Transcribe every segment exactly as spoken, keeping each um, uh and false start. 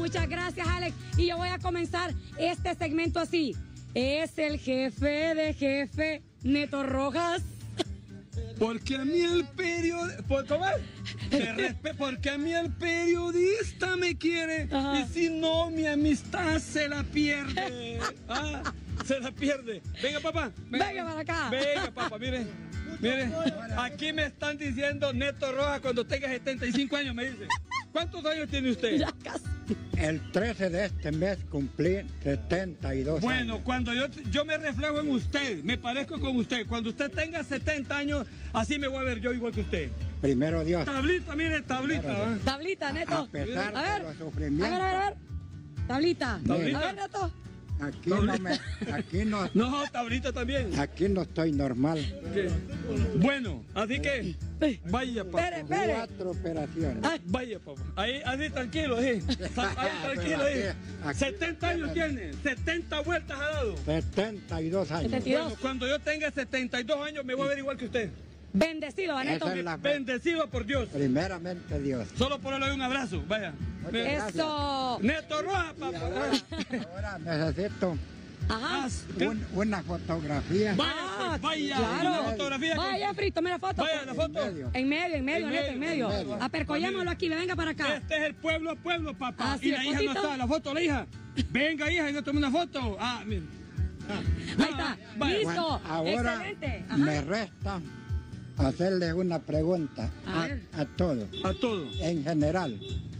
muchas gracias, Alex. Y yo voy a comenzar este segmento así. Es el jefe de jefe, Neto Rojas. Porque a mí el periodista... ¿Cómo es? Porque a mí el periodista me quiere. Ajá. Y si no, mi amistad se la pierde. ¿Ah? Se la pierde. Venga, papá. Venga, venga para acá. Venga, papá, mire. Mire, aquí me están diciendo Neto Rojas cuando tenga setenta y cinco años, me dice. ¿Cuántos años tiene usted? Ya casi. El trece de este mes cumplí setenta y dos bueno, años. cuando yo, yo me reflejo en usted, me parezco con usted. Cuando usted tenga setenta años, así me voy a ver yo igual que usted. Primero Dios. Tablita, mire, tablita. ¿eh? Tablita, Neto. A pesar a ver, de los sufrimientos. A ver, a ver, a ver. Tablita. Tablita. A ver, Neto. Aquí no, me, aquí no, no, tablita también. Aquí no estoy normal. ¿Qué? Bueno, así que vaya, papá. Espere, espere. Cuatro operaciones. Ay, vaya, papá. Ahí, así tranquilo, ahí. Ahí tranquilo, ahí. Aquí, setenta años tiene, setenta vueltas ha dado. setenta y dos años. setenta y dos. Bueno, cuando yo tenga setenta y dos años me voy a ver igual que usted. Bendecido, Neto. Esa es la fe. Bendecido por Dios. Primeramente Dios. Solo por darle un abrazo, vaya. Eso. Neto Rojas, papá. Ahora, ahora necesito Ajá. un, una fotografía. Vaya, Ah, vaya, claro. una fotografía. Vaya, Frito, mira la foto. Vaya, la foto. En medio. En medio, en medio, En Neto, en medio. medio, en medio. Apercollémoslo aquí, le venga para acá. Este es el pueblo a pueblo, papá. Ah, sí, y la ¿el hija fotito? no está, la foto, la hija. Venga, hija, yo tomé una foto. Ah, mira. Ah. Ahí está. Vaya. Listo. Bueno, ahora Excelente. Ajá. me resta hacerle una pregunta A a, ver. a todos, A todo. en general.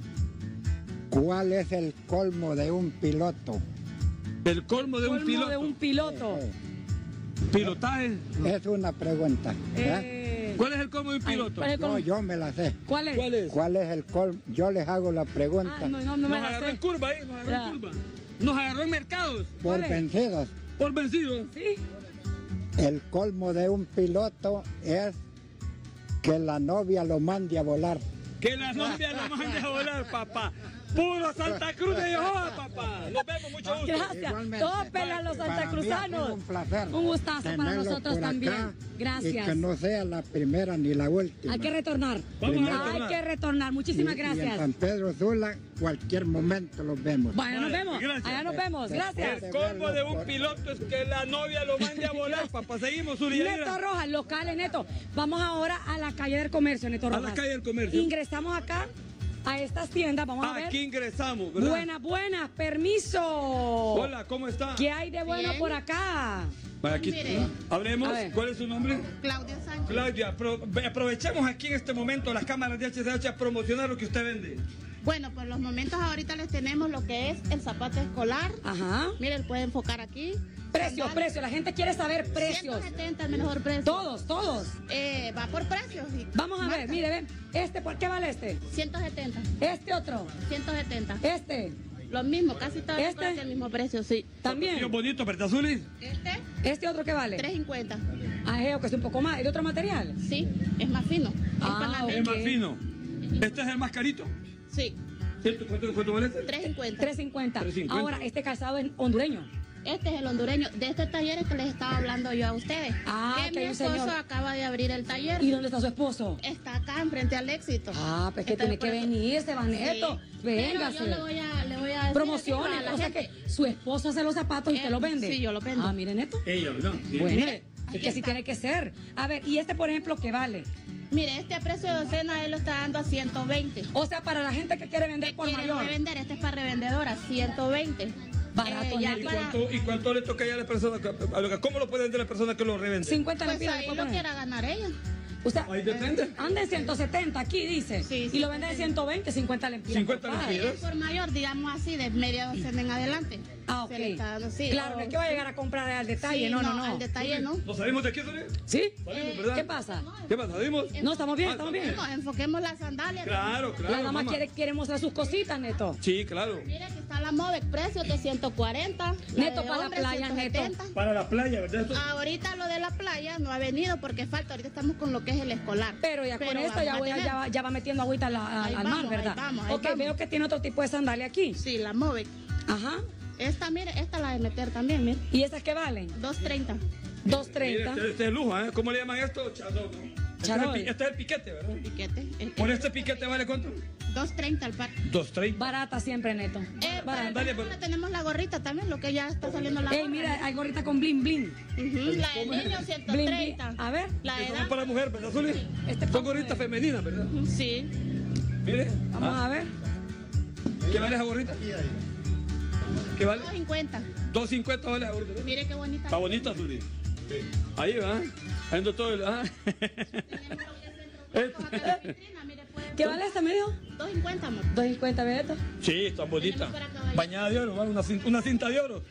¿Cuál es el colmo de un piloto? El colmo de un Colmo piloto. de un piloto. Eh, Pilotaje. Es una pregunta. ¿eh? Eh, ¿Cuál es el colmo de un ay, piloto? ¿cuál es el No, colmo? yo me la sé. ¿Cuál es? ¿Cuál es? ¿Cuál es el colmo? Yo les hago la pregunta. Ah, no, no, no me Nos la agarró en sé. curva ahí, nos agarró Ya. en curva. Nos agarró en mercados. Por ¿cuál es? vencidos. Por vencidos. Sí. El colmo de un piloto es que la novia lo mande a volar. Que la novia lo mande a volar, papá. Puro Santa Cruz de Jehová, papá. Nos vemos, mucho gusto. Gracias. Igualmente. Todos pelan los Para mí santacruzanos. ha sido un placer Un gustazo para tenerlos nosotros por acá. también. Y Gracias. que no sea la primera ni la última. Hay que retornar. Vamos a Hay retornar. que retornar. Muchísimas Y- Y en gracias. San Pedro Sula, cualquier momento los vemos. Bueno, nos Vale, vemos. gracias. Allá nos vemos. Gracias. El colmo de un piloto es que la novia lo mande a volar, papá. Seguimos, Uri. Neto Rojas, locales, Neto. Vamos ahora a la calle del comercio, Neto A la Rojas. calle del comercio. Ingresamos acá a estas tiendas. Vamos a ver. Aquí ingresamos, ¿verdad? Buenas, buenas. Permiso. Hola, ¿cómo está? ¿Qué hay de bueno Bien. por acá? Bueno, aquí Mire. hablemos. A ver. ¿Cuál es su nombre? Claudia Sánchez. Claudia, apro- aprovechemos aquí en este momento las cámaras de H C H a promocionar lo que usted vende. Bueno, por los momentos ahorita les tenemos lo que es el zapato escolar. Ajá. Miren, puede enfocar aquí. Precio, Sandalias. precio. La gente quiere saber precios. ciento setenta el mejor precio. Todos, todos. Eh, va por precios. y Vamos a ver, marca. mire, ven. Este, ¿por qué vale este? ciento setenta. Este otro. ciento setenta. Este. Lo mismo, casi todo ¿Este? el mismo precio, sí. Dios También. bonito, ¿verdad, Zuli? Este, Este otro, ¿qué vale? tres cincuenta. Ah, es que es un poco más. ¿Es de otro material? Sí, es más fino. Ah, es para la Es ok. más fino. Este es el más carito. Sí, ¿Cierto? ¿Cuánto, cuánto vale este? tres cincuenta. tres cincuenta. tres cincuenta. Ahora, este calzado es hondureño. Este es el hondureño. De este taller es que les estaba hablando yo a ustedes. Ah, que que mi hay un esposo señor. acaba de abrir el taller. ¿Y dónde está su esposo? Está acá enfrente al éxito. Ah, pues que Entonces, tiene que por eso- venir, Sebaneto. Sí. Véngase. Pero yo le voy a, le voy a decir Promociones. a la O sea gente. que su esposo hace los zapatos y Eh, usted los vende. sí, yo los vendo. Ah, miren esto. Ella, ¿verdad? Sí. Bueno, Mire, es aquí que sí está. tiene que ser. A ver, y este, por ejemplo, ¿qué vale? Mire, este a precio de docena él lo está dando a ciento veinte. O sea, para la gente que quiere vender ¿Qué por quiere mayor. revender? Este es para revendedora, ciento veinte. Barato, Eh, ya Neto. ¿Y para- cuánto, ¿Y cuánto le toca ya a la persona? que- a lo que- ¿Cómo lo puede vender la persona que lo revende? cincuenta Pues lempiras. ahí ¿le puedo lo poner? quiera ganar ella. Usted Ahí depende. anda en ciento setenta aquí, dice. Sí, y lo vende en ciento veinte, cincuenta lempiras. cincuenta compadre. lempiras. Es por mayor, digamos así, de media docena en adelante. Ah, ok. Se le está dando, sí. Claro, no es que va a Sí. llegar a comprar al detalle, Sí, no, no, no. Al detalle no. ¿Nos salimos de aquí, Zuli? ¿Sí? Salimos, ¿verdad? ¿Qué pasa? ¿Qué pasa? ¿Salimos? No, estamos bien, Ah, estamos bien. No, enfoquemos las sandalias. Claro, claro. La dama mamá. quiere, quiere mostrar sus cositas, Neto. Sí, claro. Mire, aquí está la Movex, precio de ciento cuarenta. Neto, de para la hombre, playa, ciento setenta. Para la playa, ¿verdad? Esto- Ahorita lo de la playa no ha venido porque falta, ahorita estamos con lo que es el escolar. Pero ya con Pero esto ya, vamos a voy a- tener. ya, va, ya va metiendo agüita a la- a- Ahí al vamos, mar, ¿verdad? ahí vamos, ahí ok, vamos. veo que tiene otro tipo de sandalia aquí. Sí, la Movex. Ajá. Esta, mire, esta la de meter también, mire. ¿Y esas qué valen? dos treinta. dos Mire, treinta. este, este es lujo, ¿eh? ¿Cómo le llaman esto? Chazón, ¿no? Este es, el, Charol. pi- este es el piquete, ¿verdad? Piquete. el- ¿Por este piquete vale cuánto? dos treinta al par. dos treinta. Barata siempre, Neto. Eh, Barata. dale, pero pues. tenemos la gorrita también, lo que ya está saliendo la Ey, gorra. mira, hay gorrita con bling bling. Ujú, la de niño ciento Bling, treinta. bling. A ver. La Eso edad. es para mujer, ¿verdad, Zuli? Este Son para gorritas mujer. femeninas, ¿verdad? Sí. Mire. Vamos Ah, a ver. ¿Qué vale esa gorrita? ¿Qué vale? dos cincuenta. dos cincuenta vale esa gorrita. Mire qué bonita. Está bonita, Zuli. Ahí va. Ahí anda todo el... ah. ¿Qué vale esta, me dijo? dos cincuenta, amor. dos cincuenta, Beto. Sí, está bonita. Tenemos para caballero. Bañada de oro, ¿vale? Una, cin- una cinta de oro.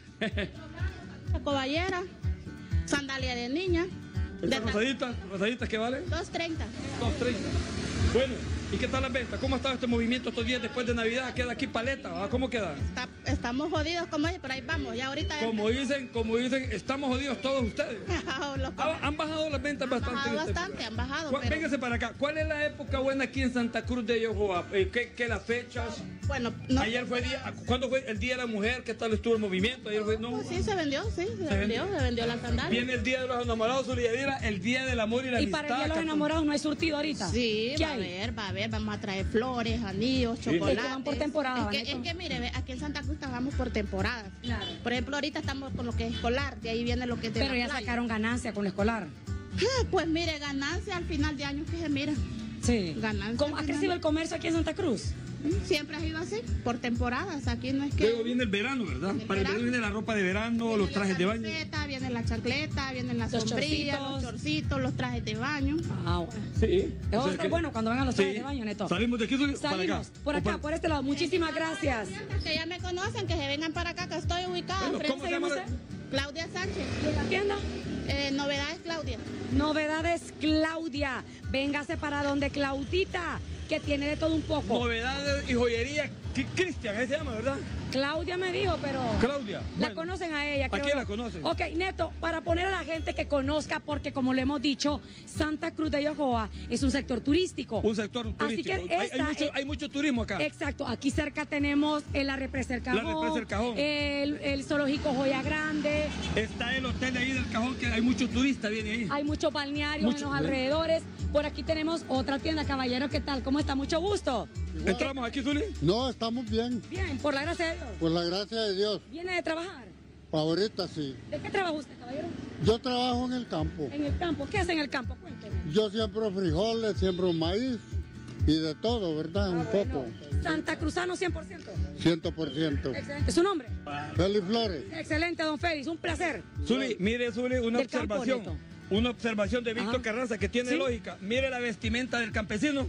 La coballera. Sandalia de niña. De Estas rosaditas, rosaditas, ¿qué vale? dos treinta. dos treinta. Bueno, ¿y qué tal las ventas? ¿Cómo ha estado este movimiento estos días después de Navidad? ¿Queda aquí paleta? ¿va? ¿Cómo queda? Está- estamos jodidos como es, pero ahí vamos. Ya ahorita. Como dicen, como dicen, estamos jodidos todos ustedes. Los- Ah, Han bajado las ventas Han bastante. bajado en este- bastante, han bajado. ¿Cuál- pero- Véngase para acá. ¿Cuál es la época buena aquí en Santa Cruz de Yojoa? Eh, ¿Qué, qué las fechas? Bueno, no. Ayer fue día, ¿cuándo fue el Día de la Mujer? ¿Qué tal estuvo el movimiento? Ayer fue, no. Pues sí, se vendió, sí, se, vendió. vendió, se vendió la sandalia. Viene el Día de los Enamorados, Solidaridad, el Día del Amor y la Y Amistad. para el día de los acá- enamorados no hay surtido ahorita. Sí, ¿Qué va a hay? haber, va a haber, vamos a traer flores, anillos, Sí. chocolates. Es que van por temporada, Es que, Neto. es que mire, ve, aquí en Santa Cruz trabajamos por temporadas. Claro. Por ejemplo, ahorita estamos con lo que es escolar, de ahí viene lo que es de Pero la ya playa. sacaron ganancia con lo escolar. Ah, pues mire, ganancia al final de año que se mira. Sí. Ganancia ¿Cómo ha al crecido final. el comercio aquí en Santa Cruz? Siempre ha sido así, por temporadas. Aquí no es que. Luego viene el verano, ¿verdad? El Para el verano verano. viene la ropa de verano, viene los la trajes de baño. camiseta, viene la chancleta, vienen las Los sombrillas, chorcitos. los chorcitos, los trajes de baño. Ah, bueno. Sí. Eso va a O sea estar que- bueno cuando vengan los trajes Sí. de baño, Neto. Salimos de aquí Zuli, para acá. Salimos. Por acá, O por este lado. Muchísimas gracias. Que ya me conocen, que se vengan para acá, que estoy ubicada. Bueno, frente- ¿cómo se llama? Claudia Sánchez. ¿La tienda? Eh, novedades, Claudia. Novedades Claudia. Véngase para donde Claudita, que tiene de todo un poco. Novedades y joyería. Qui- Cristian, ahí se llama, ¿verdad? Claudia me dijo, pero... Claudia. La Bueno. conocen a ella, ¿A creo quién yo. la conocen? Ok, Neto, para poner a la gente que conozca, porque como le hemos dicho, Santa Cruz de Yojoa es un sector turístico. Un sector Así turístico. que hay, hay esta mucho, es- hay mucho turismo acá. Exacto, aquí cerca tenemos el la represa del Cajón, La Represa del Cajón. El, el zoológico Joya Grande, Está el hotel ahí del Cajón, que hay muchos turistas, viene ahí. hay muchos balnearios Mucho, en los ¿eh? alrededores. Por aquí tenemos otra tienda, caballero, ¿qué tal? ¿Cómo está? Mucho gusto. ¿Entramos aquí, Zuli? No, estamos bien, Bien, por la gracia de Dios. por la gracia de Dios. ¿Viene de trabajar? Ahorita sí. ¿De qué trabaja usted, caballero? Yo trabajo en el campo. En el campo. ¿Qué hace en el campo? Cuénteme. Yo siembro frijoles, siembro maíz y de todo, ¿verdad? Un poco. Santa Cruzano cien por ciento. Ciento por ciento. Excelente. ¿Su nombre? Félix Flores. Excelente, don Félix. Un placer. Zuli, mire, Zuli, una Del campo, observación. Neto. Una observación de Víctor Ajá. Carranza que tiene ¿Sí? lógica. Mire la vestimenta del campesino.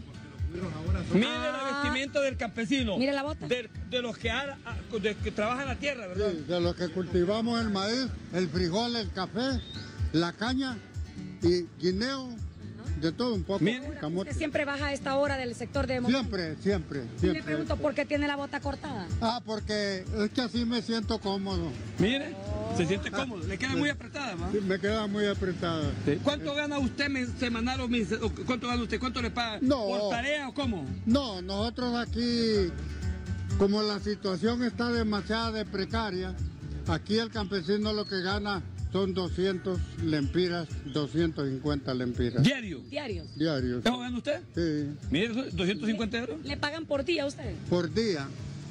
Mire Ah. la vestimenta del campesino. Mire la bota. Del- de los que, ha- ha- de que trabajan la tierra, ¿verdad? Sí, de los que cultivamos el maíz, el frijol, el café, la caña y guineo, de todo un poco. Mire. Camote. Usted siempre baja a esta hora del sector de Montaña. Siempre, siempre, Y le siempre. pregunto por qué tiene la bota cortada. Ah, porque es que así me siento cómodo. Mire, se siente cómodo. Le queda muy apretada, ¿va? Sí, me queda muy apretada. ¿Cuánto gana usted mes- semanal o, mes- o cuánto gana usted? ¿Cuánto le paga? No. ¿Por tarea o cómo? No, nosotros aquí, como la situación está demasiado de precaria, aquí el campesino lo que gana son doscientos lempiras, doscientos cincuenta lempiras Diario. Diarios. diarios. ¿Eso gana usted? Sí, Mire, eso, doscientos cincuenta euros. ¿Le pagan por día a usted? por día,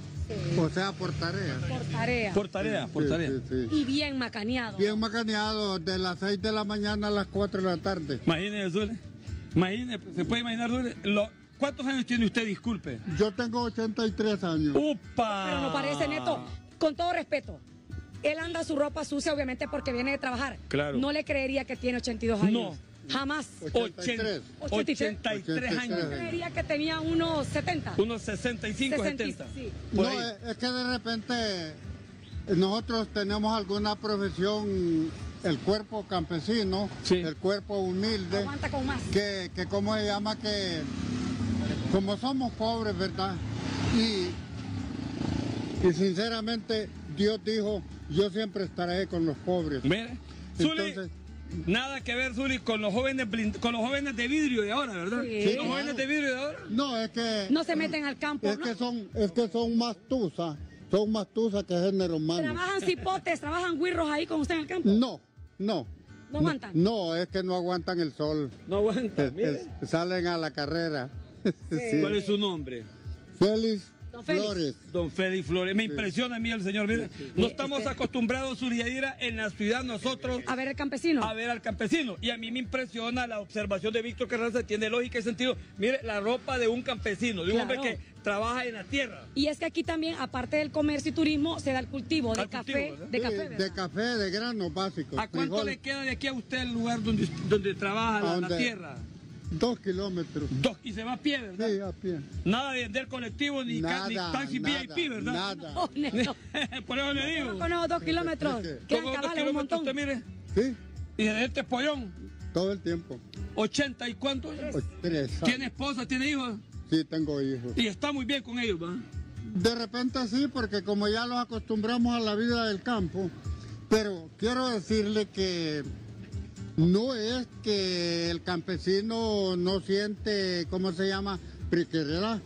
o sea, por tarea. Por tarea. Por tarea, por Sí, tarea. sí, sí. Y bien macaneado. Bien macaneado, de las seis de la mañana a las cuatro de la tarde. Imagínese, Zule. Imagínese, se puede imaginar, Zule, lo- ¿cuántos años tiene usted, disculpe? Yo tengo ochenta y tres años. ¡Upa! Pero no parece, Neto. Con todo respeto. Él anda su ropa sucia, obviamente, porque viene de trabajar. Claro. No le creería que tiene ochenta y dos años. No. Jamás. ochenta y tres. ochenta y tres años. Yo creería que tenía unos setenta. Unos sesenta y cinco, sesenta, setenta. sí. Por No, ahí. es, es que de repente nosotros tenemos alguna profesión, el cuerpo campesino, Sí. el cuerpo humilde, Aguanta con más. que, que cómo se llama, que como somos pobres, ¿verdad? Y, y sinceramente Dios dijo, yo siempre estaré con los pobres. Mire, Zuli, Entonces- nada que ver, Zuli, con los jóvenes blind- con los jóvenes de vidrio de ahora, ¿verdad? Sí. Los jóvenes de vidrio de ahora. No, es que, No se meten al campo. es ¿no? que son, es que son más tusas, son más tusas que género humano. Trabajan cipotes, trabajan guirros ahí con usted en el campo. No, no, ¿No aguantan? No, es que no aguantan el sol. No aguanta, Es- mire. es- salen a la carrera. Sí. ¿Cuál es su nombre? Félix Don Félix. Flores. Don Félix Flores. Me impresiona a mí el señor. Mire, no estamos Este- acostumbrados, Suriadira, en la ciudad nosotros A ver el campesino. a ver al campesino. Y a mí me impresiona la observación de Víctor Carranza, tiene lógica y sentido. Mire, la ropa de un campesino, de un Claro. hombre que trabaja en la tierra. Y es que aquí también, aparte del comercio y turismo, se da el cultivo de Al café, cultivo, ¿verdad? de Sí, café, de ¿verdad? café, de granos básicos. ¿A cuánto frijol, le queda de aquí a usted el lugar donde, donde trabaja la, ¿A la dónde? tierra? Dos kilómetros. Dos, y se va a pie, ¿verdad? Sí, a pie. Nada de vender colectivo ni, ca- ni Nada, taxi nada, V I P, ¿verdad? Nada. Oh, Neto, Por eso le digo. no conozco dos kilómetros. ¿Qué? Quedan Como dos cabales un kilómetros montón. usted, mire. Sí, Y de este pollón, todo el tiempo. ochenta y cuántos. Pues, tres años. ¿Tiene esposa, tiene hijos? Sí, tengo hijos. Y está muy bien con ellos, ¿va? De repente sí, porque como ya los acostumbramos a la vida del campo, pero quiero decirle que no es que el campesino no siente, ¿cómo se llama? Precariedad.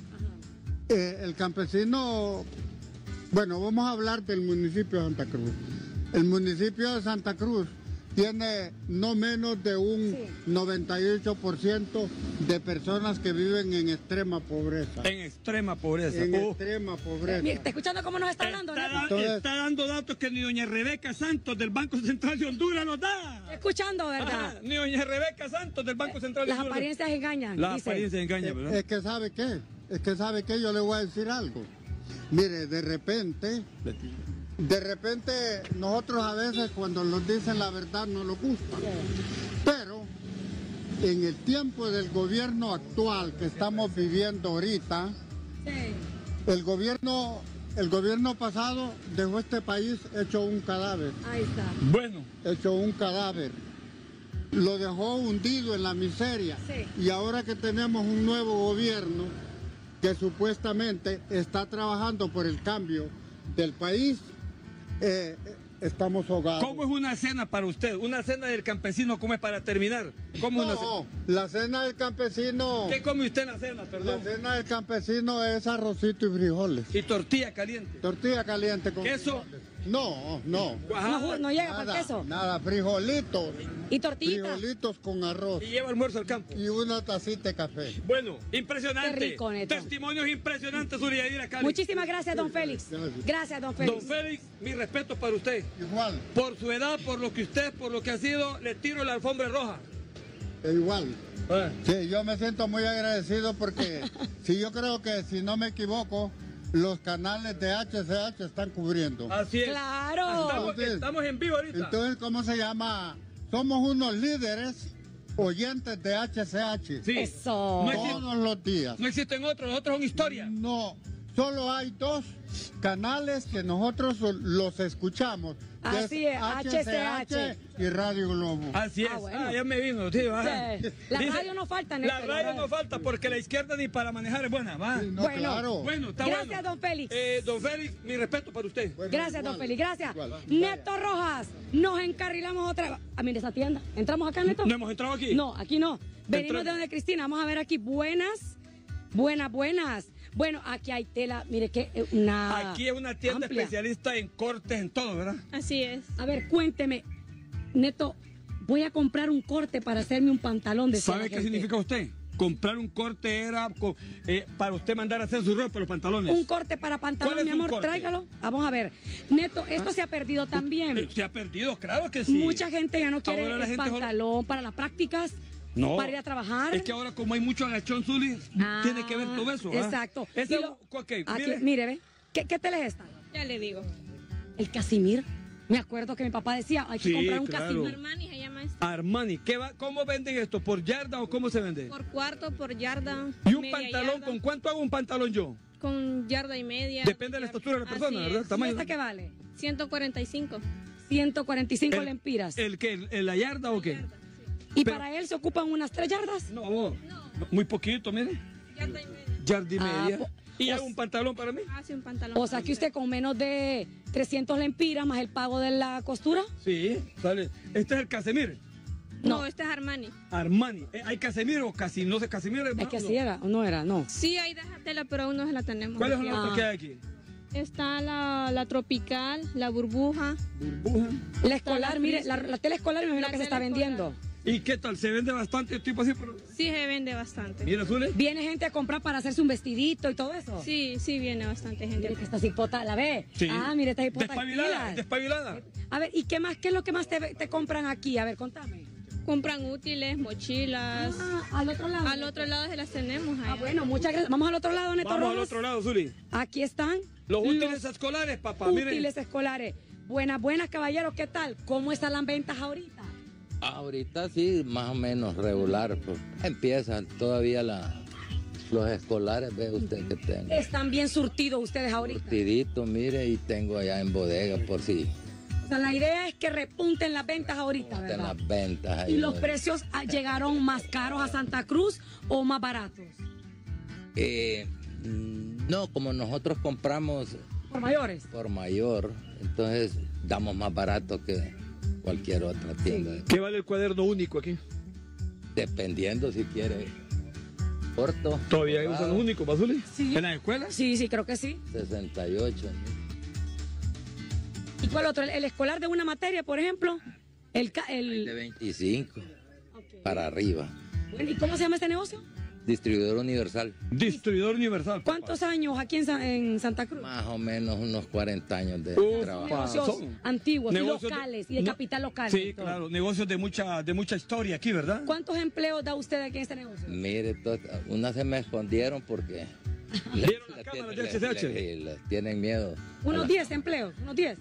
Eh, el campesino, bueno, vamos a hablar del municipio de Santa Cruz. El municipio de Santa Cruz tiene no menos de un Sí. noventa y ocho por ciento de personas que viven en extrema pobreza. En extrema pobreza. En Oh. extrema pobreza. Mira, ¿está escuchando cómo nos está hablando, Está, Neto? da- Entonces- está dando datos que ni doña Rebeca Santos del Banco Central de Honduras nos da. Está escuchando, Ajá, ¿verdad? ni doña Rebeca Santos del Banco Central de Las Honduras. apariencias engañan. Las dice. apariencias engañan, Eh, ¿verdad? Es que sabe qué, es que sabe qué, yo le voy a decir algo. Mire, de repente, de repente nosotros a veces cuando nos dicen la verdad no nos gusta. Pero en el tiempo del gobierno actual que estamos viviendo ahorita, Sí. el gobierno, el gobierno pasado dejó este país hecho un cadáver. Ahí está. Bueno, Hecho un cadáver. Lo dejó hundido en la miseria. Sí. Y ahora que tenemos un nuevo gobierno que supuestamente está trabajando por el cambio del país, eh, estamos ahogados. ¿cómo es una cena para usted? Una cena del campesino, ¿cómo es para terminar? ¿Cómo es una No, cena? la cena del campesino, ¿Qué come usted en la cena, la perdón? cena del campesino es arrocito y frijoles. Y tortilla caliente. Tortilla caliente con ¿Queso? frijoles. No, no. Cuajada. No, no llega para Nada, el queso. nada, frijolitos. Y tortillita. Frijolitos con arroz Y lleva almuerzo al campo. y una tacita de café. Bueno, impresionante. Qué rico, Neto. Testimonios impresionantes, Uriadira Cali. Muchísimas gracias, don Félix. Gracias. Gracias, don Don Félix. Félix, mi respeto para usted. Igual, Por su edad, por lo que usted, por lo que ha sido, le tiro la alfombra roja. igual. Ah. Sí, yo me siento muy agradecido porque si yo creo que si no me equivoco, los canales de H C H están cubriendo. Así es. Claro. Estamos, Entonces- estamos en vivo ahorita. Entonces, ¿cómo se llama? Somos unos líderes oyentes de H C H Sí. Eso. No existe- todos los días. No existen otros, los otros son historia. No, solo hay dos canales que nosotros los escuchamos. que Así es, H C H y Radio Globo. Así es. Ah, bueno. Ah, ya me vino, tío. ah. Sí. La radio no falta, La Néstor, la radio radio. no falta porque la izquierda ni para manejar es buena, va. Sí, no, Bueno. claro. Bueno, está Gracias, bueno. don Félix. Eh, don Félix, mi respeto para usted. Bueno, Gracias, igual, don Félix, gracias. igual. Neto Rojas, nos encarrilamos otra vez. Ah, mire esa tienda. ¿Entramos acá, Neto? ¿No hemos entrado aquí? No, aquí no. Venimos Entramos. de donde Cristina. Vamos a ver aquí. Buenas, buenas, buenas. Bueno, aquí hay tela. Mire que eh, una. Aquí es una tienda amplia. especialista en cortes, en todo, ¿verdad? Así es. A ver, cuénteme. Neto, voy a comprar un corte para hacerme un pantalón de ¿Sabe qué significa usted? Comprar un corte era co- eh, para usted mandar a hacer su ropa, los pantalones. Un corte para pantalón, ¿Cuál es mi un amor, corte? tráigalo. Vamos a ver. Neto, esto se ha perdido también. Eh, Se ha perdido, claro que sí. Mucha gente ya no quiere Ahora la el gente ahora- pantalón para las prácticas, No. para ir a trabajar. Es que ahora como hay mucho agachón, Zuli, Ah, tiene que ver todo eso. ¿ah? Exacto. Ese- Y lo- ok, aquí, mire. mire, ve. ¿Qué, qué tele es esta? Ya le digo. El Casimir. Me acuerdo que mi papá decía, hay que Sí, comprar un claro. Casimir. Armani se llama esto. Armani, ¿qué va, ¿cómo venden esto? ¿Por yarda o cómo se vende? Por cuarto, por yarda. ¿Y un media pantalón? yarda, ¿Con cuánto hago un pantalón yo? Con yarda y media. Depende de la Yarda- estatura de la persona, Así ¿verdad? es. El tamaño. ¿Y esta qué vale? ciento cuarenta y cinco. ciento cuarenta y cinco ¿El- lempiras. ¿El qué? ¿El, ¿La yarda o qué? y pero- para él se ocupan unas tres yardas. No, vos, muy poquito, mire. Yarda y media. Yarda y Ah, media. po- ¿Y o hago un s- pantalón para mí? Hace un pantalón. O sea que usted con menos de trescientos lempiras más el pago de la costura. Sí, sale. Este es el Casemir. No, No. este es Armani. Armani. Eh, ¿Hay Casemir o casi? No sé, Casemir es Es más, que no. así era, o no era, no. Sí, hay de esa tela, pero aún no se la tenemos. ¿Cuáles son de los Ah. otros que hay aquí? Está la, la tropical, la burbuja. Burbuja. La escolar, mire, la, la tela escolar me imagino La que se está tela vendiendo. ¿Y qué tal? ¿Se vende bastante tipo así? Pero... Sí, se vende bastante. Mira, Zuli. ¿Viene gente a comprar para hacerse un vestidito y todo eso? Sí, sí viene bastante gente. Mire que esta cipota, ¿la ve? Sí. Ah, mire, esta cipota. Despabilada, pilas. despabilada. A ver, ¿y qué más? ¿Qué es lo que más te, te compran aquí? A ver, contame. Compran útiles, mochilas. Ah, al otro lado. Al otro lado se las tenemos Ah, allá. bueno, muchas gracias. Vamos al otro lado, Neto Vamos al Rojas. otro lado, Zuli. Aquí están Los útiles escolares, papá. Miren. útiles escolares. Buenas, buenas, caballeros, ¿qué tal? ¿Cómo están las ventas ahorita? Ahorita sí, más o menos regular. Pues, empiezan todavía la, los escolares, ve usted que tengo. Están bien surtidos ustedes ahorita. Surtidito, mire, y tengo allá en bodega por si O sea, la idea es que repunten las ventas ahorita, están ¿verdad? las ventas ahí. ¿Y los ¿no? precios ah, llegaron más caros a Santa Cruz o más baratos? Eh, mm, no, como nosotros compramos Por mayores. por mayor, entonces damos más barato que cualquier otra tienda. ¿Qué vale el cuaderno único aquí? Dependiendo si quiere corto. ¿Todavía borrado, usan los únicos, ¿va, Zuli? Sí. ¿En las escuelas? Sí, sí, creo que sí. sesenta y ocho. ¿no? ¿Y cuál otro? ¿El, el escolar de una materia, por ejemplo? El, ca- De el... veinticinco Ok. para arriba. Bueno, ¿y cómo se llama este negocio? Distribuidor universal. Distribuidor universal. papá. ¿Cuántos años aquí en, Sa- en Santa Cruz? Más o menos unos cuarenta años de Uf, trabajo. Negocios son antiguos y negocios de- locales y de no- capital local. Sí, y todo. claro. Negocios de mucha, de mucha historia aquí, ¿verdad? ¿Cuántos empleos da usted aquí en este negocio? Mire, to- unas se me escondieron porque ¿Vieron las le cámaras tienen- del le- C C H? le- le tienen miedo. Unos A la- diez empleos, unos diez.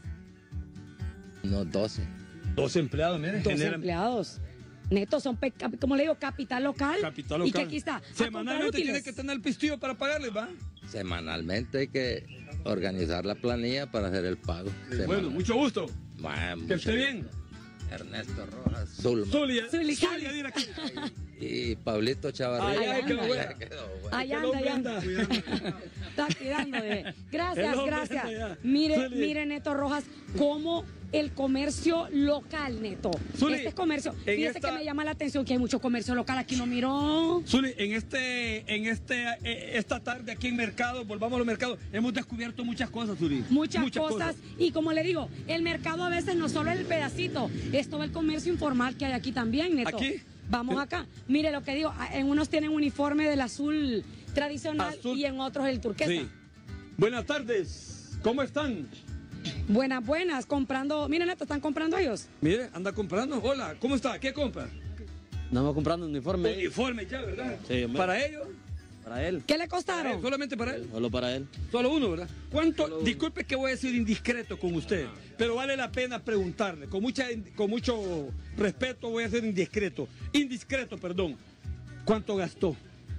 Unos doce. Dos empleados, miren. Dos generan- empleados. Netos son, pe- cap- como le digo, capital local. Capital Y que local. aquí está. a comprar Semanalmente útiles. tiene que tener el pistillo para pagarles, ¿va? Semanalmente hay que organizar la planilla para hacer el pago. Bueno, Semanal. mucho gusto. Bueno, Que mucho esté bien. gusto. Ernesto Rojas Zulma. Zulia. Zuli, Zulia, mira aquí. Y Pablito Chavarría. Ay, ay, qué anda. bueno. Quedó bueno. Allá El anda, hombre allá anda. anda. Está cuidando de. El Gracias, hombre gracias. anda allá. Mire, Zuli. mire, Neto Rojas, cómo el comercio local, Neto. Zuli, Este comercio. en Fíjese esta- que me llama la atención que hay mucho comercio local. Aquí no miró. Zuli, en este, en este, eh, esta tarde aquí en Mercado, volvamos a los mercados, hemos descubierto muchas cosas, Zuli. Muchas, cosas. Y como le digo, el mercado a veces no solo es el pedacito, es todo el comercio informal que hay aquí también, Neto. ¿Aquí? Vamos Sí. acá. Mire lo que digo, en unos tienen uniforme del azul tradicional Azul. y en otros el turquesa. Sí. Buenas tardes. ¿Cómo están? Buenas, buenas, comprando. Miren, Neto, ¿están comprando ellos? Mire, anda comprando. Hola, ¿cómo está? ¿Qué compra? Andamos comprando un uniforme Uniforme ya, ¿verdad? Sí, hombre. Para ellos. para él, ¿Qué le Para costaron? él, solamente para él. solo para él. Solo uno, ¿verdad? ¿Cuánto? Disculpe que voy a decir indiscreto con usted, pero vale la pena preguntarle. Con, mucha, con mucho respeto voy a ser indiscreto. Indiscreto, perdón. ¿Cuánto gastó?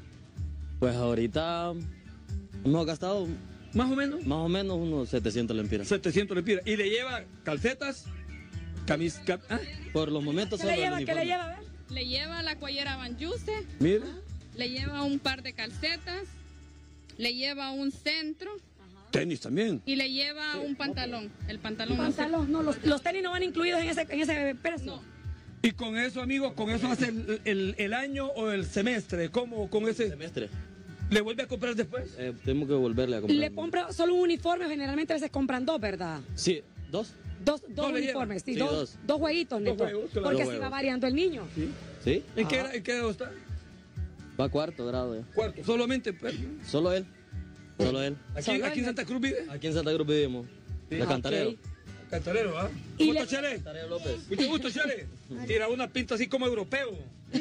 Pues ahorita hemos gastado Más o menos. más o menos unos setecientos lempiras. setecientos lempiras. ¿Y le lleva calcetas? Camis, cam- ¿ah? Por los momentos ¿Qué solo le lleva? el ¿Qué le uniforme. lleva? A ver. Le lleva la cuellera Banjuse, Mire. le lleva un par de calcetas, le lleva un centro Tenis también. y le lleva un pantalón. El pantalón no sé- Pantalón, no, los, los tenis no van incluidos en ese, en ese precio. No. Y con eso, amigo, con eso hace el, el- el año o el semestre. ¿Cómo con ese? Semestre. ¿Le vuelve a comprar después? Eh, tenemos que volverle a comprar. Le compra solo un uniforme, generalmente a veces compran dos, ¿verdad? Sí, dos. Dos, dos No le lleva. uniformes, sí, Sí, dos, dos. dos jueguitos, Neto. juegos, claro. Porque Dos así va juegos. variando el niño. ¿Sí? ¿En qué, Ajá. en qué grado está? Va a cuarto grado ya. Cuarto. Solamente. pues, Solo él. Solo él. Aquí, Solo aquí en él. Santa Cruz vive. Aquí en Santa Cruz vivimos. De Cantarero. Ok. Cantarero, ¿ah? Y ¿Cómo le- está, Chele? Cantarero López. Mucho gusto, Chele. Tira una pinta así como europeo.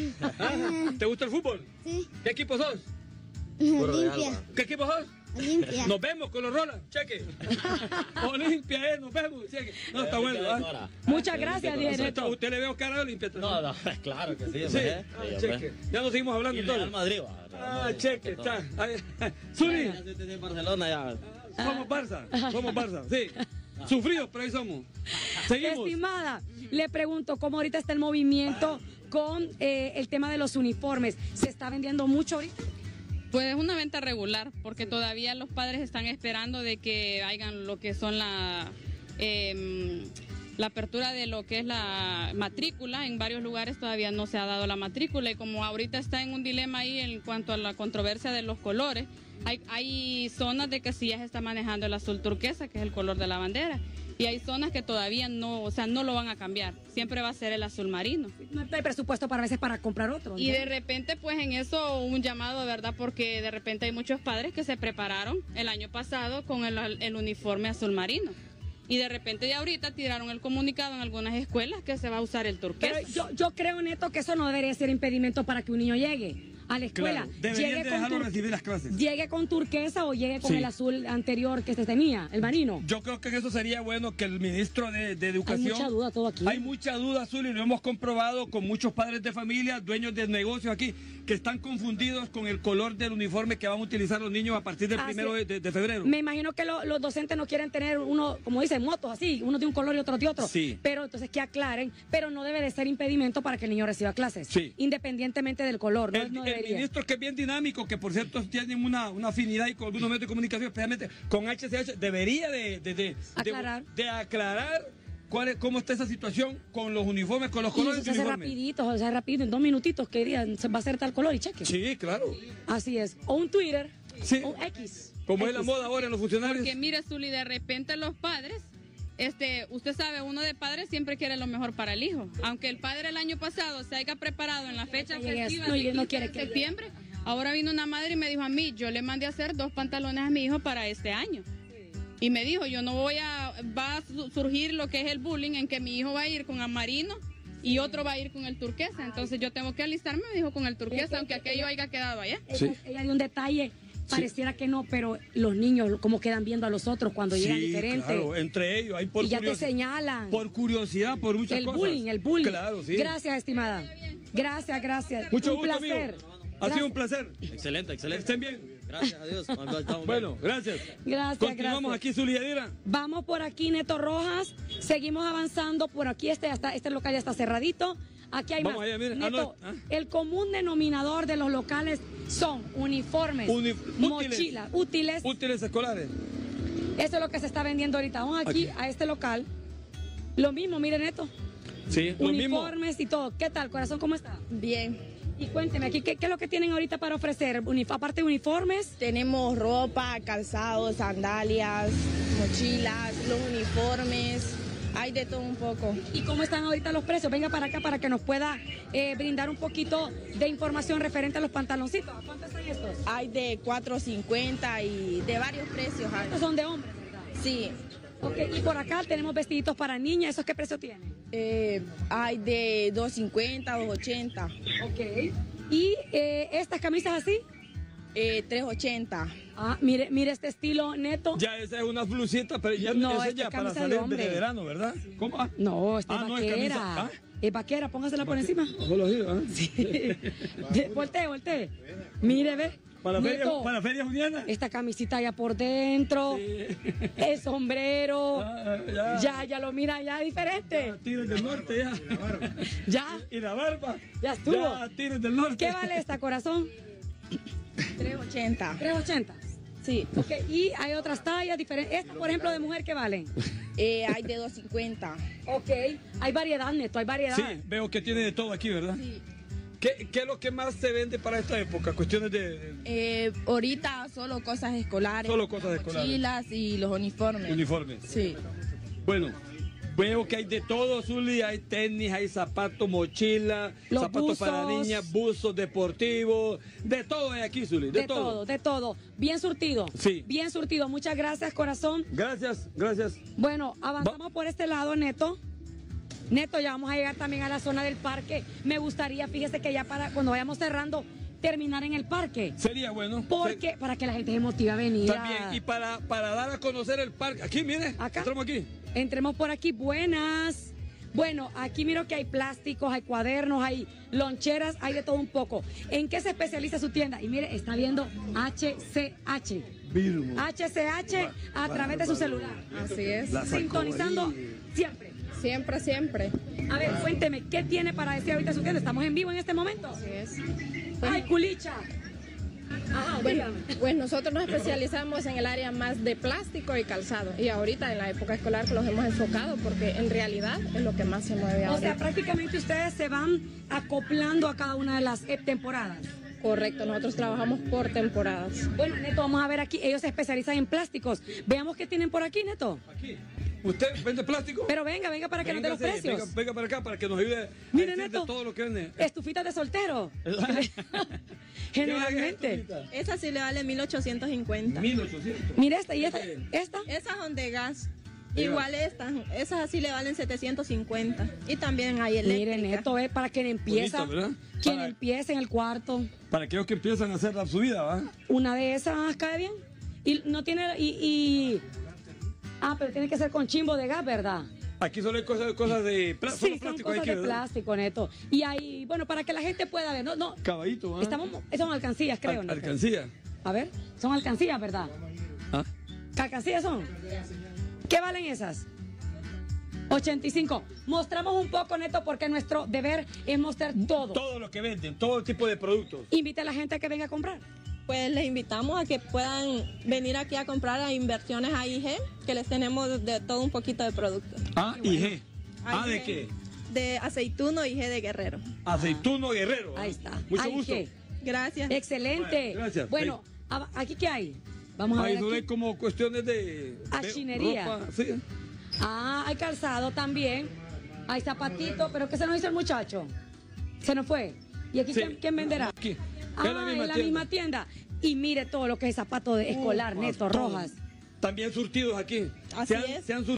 ¿Ah? ¿Te gusta el fútbol? Sí. ¿Qué equipo sos? Olimpia. ¿Qué equipo sos? Olimpia. Nos vemos con los rolas, cheque. Olimpia, eh, nos vemos, cheque. No, está bueno, ¿ah? Muchas gracias, dije Usted, Neto. usted le veo cara de Olimpia. No, no, claro que sí. Sí, hombre. ah, Sí, hombre. cheque. Ya nos seguimos hablando Y Real entonces. Madrid, va. Real Ah, Madrid, cheque, que todo. está. Ay, Zuli, Ya se tiene Barcelona ya. somos Barça, somos Barça, sí. Sufridos, pero ahí somos. Seguimos. Estimada, le pregunto cómo ahorita está el movimiento con eh, el tema de los uniformes. ¿Se está vendiendo mucho ahorita? Pues es una venta regular, porque todavía los padres están esperando de que hagan lo que son la, em, la apertura de lo que es la matrícula. En varios lugares todavía no se ha dado la matrícula y como ahorita está en un dilema ahí en cuanto a la controversia de los colores, hay, hay zonas de que sí ya se está manejando el azul turquesa, que es el color de la bandera, y hay zonas que todavía no, o sea, no lo van a cambiar, siempre va a ser el azul marino. No hay presupuesto para veces para comprar otro, ¿no? Y de repente, pues en eso un llamado, ¿verdad? Porque de repente hay muchos padres que se prepararon el año pasado con el, el uniforme azul marino. Y de repente de ahorita tiraron el comunicado en algunas escuelas que se va a usar el turquesa. Pero yo, yo creo, Neto, que eso no debería ser impedimento para que un niño llegue a la escuela. Claro, deberían llegue de con dejarlo tur- recibir las clases. Llegue con turquesa o llegue con Sí. el azul anterior que se tenía, el marino. Yo creo que en eso sería bueno que el ministro de, de Educación... Hay mucha duda todo aquí. Hay mucha duda, Azul, y lo hemos comprobado con muchos padres de familia, dueños de negocios aquí, que están confundidos con el color del uniforme que van a utilizar los niños a partir del Así- primero de, de- de febrero. Me imagino que lo- los docentes no quieren tener uno, como dicen, motos así, uno de un color y otro de otro. Sí. Pero entonces que aclaren, pero no debe de ser impedimento para que el niño reciba clases. Sí. Independientemente del color, no, El, no el debería. ministro, que es bien dinámico, que por cierto tienen una, una afinidad y con algunos medios de comunicación, especialmente con H C H, debería de, de, de- Aclarar. de- de aclarar cuál es, cómo está esa situación con los uniformes, con los Y colores eso se del hace uniforme. rapidito, se hace rapidito, en dos minutitos que digan, se va a hacer tal color y cheque. Sí, claro. Así es. O un Twitter, Sí. o un X. Como es X. la moda ahora en los funcionarios. Porque mire, Zuli, de repente los padres, este, usted sabe, uno de padres siempre quiere lo mejor para el hijo. Aunque el padre el año pasado se haya preparado en la fecha llegue festiva no, de y no quince quiere de que septiembre, ahora vino una madre y me dijo a mí, yo le mandé a hacer dos pantalones a mi hijo para este año. Y me dijo, yo no voy a, va a su- surgir lo que es el bullying en que mi hijo va a ir con amarino y otro va a ir con el turquesa. Entonces yo tengo que alistarme, me dijo, con el turquesa, aunque aquello haya quedado allá. Ella, Sí. ella dio un detalle, pareciera que no, pero los niños como quedan viendo a los otros cuando llegan Sí, diferentes. claro, entre ellos hay por Y ya te curiosidad. señalan. Por curiosidad, por muchas El cosas. bullying, el bullying. Claro, sí. Gracias, estimada. Gracias, gracias. Mucho un gusto, placer. amigo. Ha sido un placer. Excelente, excelente. Estén bien. Gracias a Dios. Estamos bien. Bueno, gracias. Gracias, Continuamos gracias. aquí, Zuliadira. Vamos por aquí, Neto Rojas. Seguimos avanzando por aquí. Este, ya está, este local ya está cerradito. Aquí hay Vamos más. allá, mire. Ah, Neto, no, ah. el común denominador de los locales son uniformes, Uni- mochilas, útiles. Útiles escolares. Eso es lo que se está vendiendo ahorita. Vamos aquí, Aquí. a este local. Lo mismo, miren Neto. Sí, lo mismo. Uniformes y todo. ¿Qué tal, corazón? ¿Cómo está? Bien. Y cuénteme aquí, ¿qué, qué es lo que tienen ahorita para ofrecer? Unif- aparte de uniformes, Tenemos ropa, calzado, sandalias, mochilas, los uniformes. Hay de todo un poco. ¿y cómo están ahorita los precios? Venga para acá para que nos pueda eh, brindar un poquito de información referente a los pantaloncitos. ¿A cuánto están estos? Hay de cuatro cincuenta y de varios precios. hay. Estos son de hombres, ¿verdad? Sí. Ok, y por acá tenemos vestiditos para niñas. ¿Esos qué precio tienen? Eh, hay de dos cincuenta, dos ochenta, Ok. ¿Y eh, estas camisas así? eh, tres ochenta. Ah, mire, mire este estilo Neto. Ya esa es una blusita, pero ya No, esa esta ya es para camisa de salir de, hombre. verano, ¿verdad? ¿Cómo? Ah, No, esta Ah, es no, es vaquera. camisa. Ah. Es vaquera, póngasela por encima. solo así, ¿ah? De- voltee, voltee. Mire, ve. Para feria, Neto, para feria juniana. esta camisita ya por dentro, el sombrero, Ah, ya. ya, ya lo mira ya diferente. Tigres del norte, ya. Ya, Y la barba. ya estuvo. Ya, Tigres del norte. ¿Qué vale esta, corazón? tres ochenta. tres ochenta. Sí. Ok, y hay otras tallas diferentes. Esta, por ejemplo, de mujer, ¿qué valen? Eh, hay de dos cincuenta. Ok, hay variedad, Neto, hay variedad. Sí, veo que tiene de todo aquí, ¿verdad? ¿Qué, ¿Qué es lo que más se vende para esta época? Cuestiones de, de Eh, ahorita solo cosas escolares. Solo cosas escolares. Mochilas y los uniformes. uniformes. Sí. Bueno, veo que hay de todo, Zuli. Hay tenis, hay zapatos, mochila, Los zapatos para buzos. niñas, buzos deportivos. De todo hay aquí, Zuli. De, De todo, de todo. Bien surtido. Sí. Bien surtido. Muchas gracias, corazón. Gracias, gracias. Bueno, avanzamos por este lado, Neto. Neto, ya vamos a llegar también a la zona del parque. Me gustaría, fíjese que ya para cuando vayamos cerrando, terminar en el parque. Sería bueno. Porque, para que la gente se motive a venir. También, y para, para dar a conocer el parque. Aquí, mire. Acá. Entramos aquí. Entremos por aquí, buenas. Bueno, aquí miro que hay plásticos, hay cuadernos, hay loncheras, hay de todo un poco. ¿En qué se especializa su tienda? Y mire, está viendo H C H. Virgo. H C H a través de su celular. Así es. La sacó Sintonizando ahí. siempre. Siempre, siempre. A ver, cuénteme, ¿qué tiene para decir ahorita su tienda? Estamos en vivo en este momento. Así es. ¡Ay, culicha! Ajá, Bueno, pues nosotros nos especializamos en el área más de plástico y calzado. Y ahorita en la época escolar los hemos enfocado porque en realidad es lo que más se mueve ahora. O sea, prácticamente ustedes se van acoplando a cada una de las eh, temporadas. Correcto, nosotros trabajamos por temporadas. Bueno, Neto, vamos a ver aquí. Ellos se especializan en plásticos. Veamos qué tienen por aquí, Neto. Aquí. ¿Usted vende plástico? Pero venga, venga para que nos dé los Véngase, precios. Venga, venga para acá para que nos ayude a Mire, decir Neto, de todo lo que vende. Estufitas de soltero. Generalmente. Esa sí le vale mil ochocientos cincuenta. mil ochocientos. Mira esta y esta. ¿Esta? Esas son de gas. De Igual gas. estas, esas así le valen setecientos cincuenta. Y también hay eléctrica. Miren, Neto, es para quien empieza. Bonito, ¿verdad? Quien Para- empiece en el cuarto. Para aquellos que empiezan a hacer la subida, ¿va? Una de esas cae bien. Y no tiene. Y, y- Ah, pero tiene que ser con chimbo de gas, ¿verdad? Aquí solo hay cosas, cosas de pla- Sí, solo son plástico. cosas aquí, de ¿verdad? plástico, Neto. Y ahí, bueno, para que la gente pueda ver. No, no. Caballito, ¿va? Estamos, son alcancías, creo, Al- Neto. alcancía. A ver, son alcancías, ¿verdad? ¿Ah? ¿Qué alcancías son? ¿Qué valen esas? ochenta y cinco. Mostramos un poco, Neto, porque nuestro deber es mostrar todo. Todo lo que venden, todo tipo de productos. Invita a la gente a que venga a comprar. Pues les invitamos a que puedan venir aquí a comprar a Inversiones A I G, que les tenemos de todo un poquito de productos. A y G. ¿A A I de G. qué? De aceituno y G de Guerrero. Aceituno Guerrero. Ahí está. Mucho Ahí gusto. que- Gracias. Excelente. Bueno, gracias. Bueno, a- ¿aquí qué hay? Vamos a Ahí ver no aquí. hay como cuestiones de... Achinería. ropa, sí. Ah, hay calzado también. Hay zapatitos, pero ¿qué se nos hizo el muchacho? Se nos fue. ¿Y aquí Sí. quién, quién venderá? Aquí. Ah, Es la misma en la tienda. misma tienda. Y mire todo lo que es zapato de escolar, Uh, Neto, todo. Rojas. También surtidos aquí. Así se han, es. se han surtido